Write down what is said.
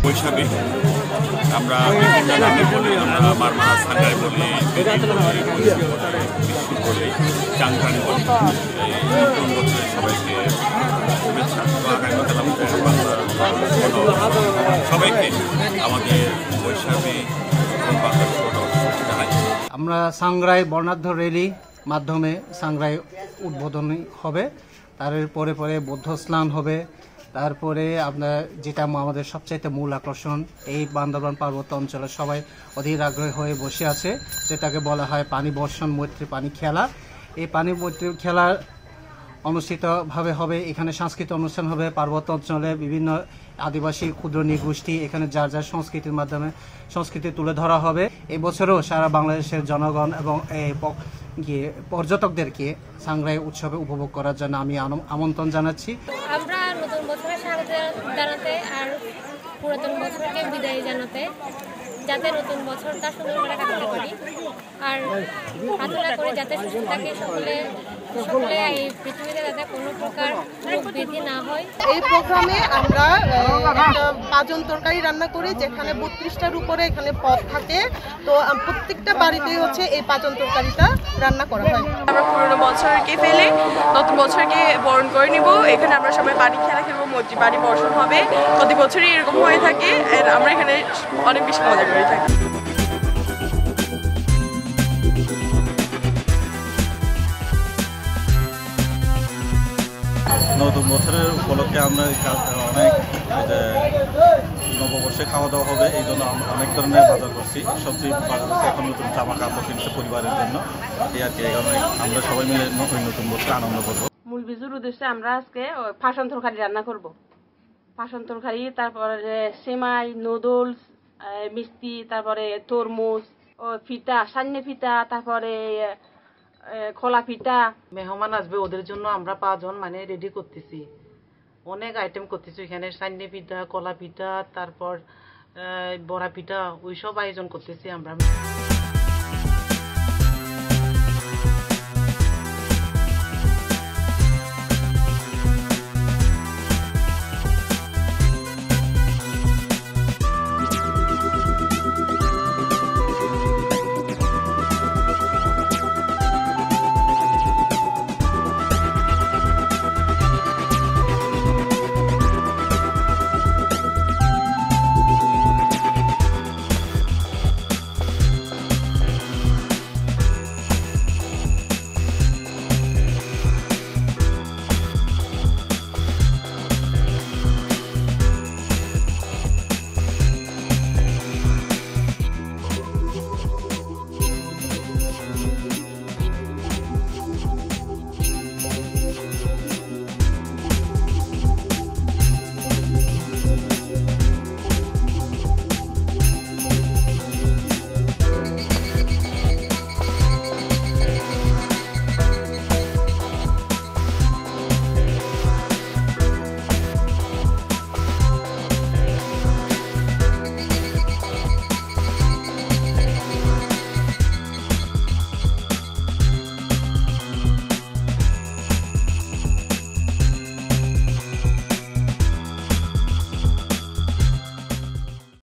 বৈশাখী আমরা বিভিন্ন নামে বলি, আমরা মারমারা সাঙ্গাই বলি, বলি, চাংখান বলি। নতুন বছরে সবাইকে শুভেচ্ছা। আগামীকাল আমাদের সবাইকে আমাদের বৈশাখী এবং বাংলা জানাই। আমরা সাংগ্রাই বর্ণাঢ্য র্যালি মাধ্যমে সাংগ্রাই উদ্বোধনী হবে, তারপরে পরে বৌদ্ধ স্নান হবে, তারপরে আপনার যেটা আমাদের সবচাইতে মূল আকর্ষণ, এই বান্দরবান পার্বত্য অঞ্চলে সবাই অধীর আগ্রহী হয়ে বসে আছে, যেটাকে বলা হয় পানি বর্ষণ মৈত্রী পানি খেলা। এই পানি মৈত্রী খেলা অনুষ্ঠিতভাবে হবে। এখানে সাংস্কৃতিক অনুষ্ঠান হবে। পার্বত্য অঞ্চলে বিভিন্ন আদিবাসী ক্ষুদ্র নৃগোষ্ঠী এখানে যার যার সংস্কৃতির মাধ্যমে সংস্কৃতি তুলে ধরা হবে। এবছরও সারা বাংলাদেশের জনগণ এবং পর্যটকদেরকে সাংগ্রাই উৎসবে উপভোগ করার জন্য আমি আমন্ত্রণ জানাচ্ছি। আমরা নতুন বছরের স্বাগত জানাতে আর পুরাতন বছরকে বিদায় জানাতে, যাতে নতুন বছরটা সুন্দর করে কাটাতে পারি আর প্রার্থনা করে যাতে সুস্থ থাকে সকলে এই পৃথিবীতে যাতে কোনো প্রকার বিধি না হয়। এই প্রোগ্রামে আমরা একটা পাঁচন তরকারি রান্না করি, যেখানে 32টার উপরে এখানে পদ থাকে। তো প্রত্যেকটা বাড়িতেই হচ্ছে এই পাঁচন তরকারিটা রান্না করা হয়। আমরা পুরনো বছরকে ফেলে নতুন বছরকে বরণ করে নিব। এখানে আমরা সবাই পানি খেলা খেলবো, মসজিদ পানি বর্ষণ হবে। প্রতি বছরই এরকম হয়ে থাকে। আমরা এখানে অনেক বেশি মজা করে থাকি। নতুন বছরের উপলক্ষে আমরা অনেক নববর্ষে খাওয়া দাওয়া হবে, এই জন্য অনেক ধরনের বাজার করছি, সবজি বাজার করছি। এখন নতুন জামা কাপড় কিনছে পরিবারের জন্য, এই আর কি। আমরা সবাই মিলে নতুন বছরে আনন্দ করবো। মূল বিজুর উদ্দেশ্যে আমরা আজকে ফাঁসন তরকারি রান্না করব। ফাঁসন তরকারি, তারপরে সেমাই, নুডলস, মিষ্টি, তারপরে তরমুজ, ফিতা, সান্নে ফিতা, তারপরে খোলা পিঠা। মেহমান আসবে, ওদের জন্য আমরা 5 জন মানে রেডি করতেছি, অনেক আইটেম করতেছি। এখানে সান্নে পিঠা, কলা পিঠা, তারপর বড়া পিঠা, ওইসব আয়োজন করতেছি আমরা।